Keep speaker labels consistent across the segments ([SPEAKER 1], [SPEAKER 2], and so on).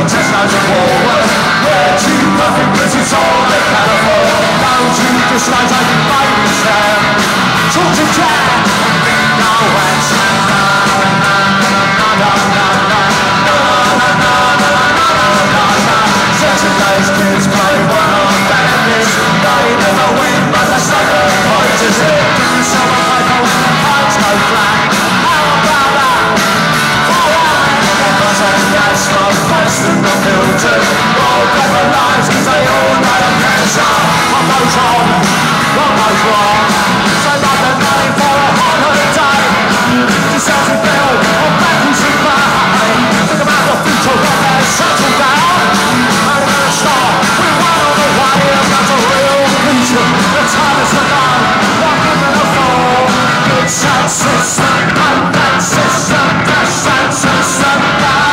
[SPEAKER 1] Tesco's and Woolworths. Wear cheap perfume because it's all they can afford. Don't you disguise how you baby stand. Talk to Jack, no answer. Saturday's kids play one-on bandits. They never win, but they stay the point is it. Summer rifles, hearts go flat. How about that? Alright, because and gas smoke burst in the filters. All got their lives cause they all know the cancer. What goes on? What goes wrong? Save up the money for a holiday. Yourself a bill or back in some money. Think about the future when they're settled down. And we're gonna start with one on the way. And that's a real feature. The time is enough. Not giving a fall. It's that system. And that system. That's that system now.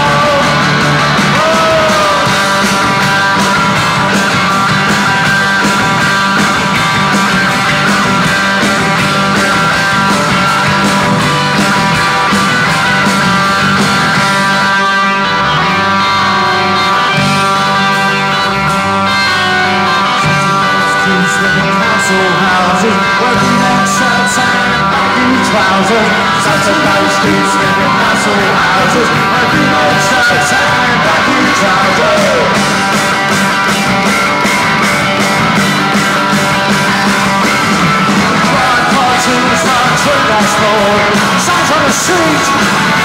[SPEAKER 1] Working in shirts and baggy trousers. Saturday streets living castle houses. Working in shirts and baggy trousers. Bright cartoons like true dashboard. Signs on the street.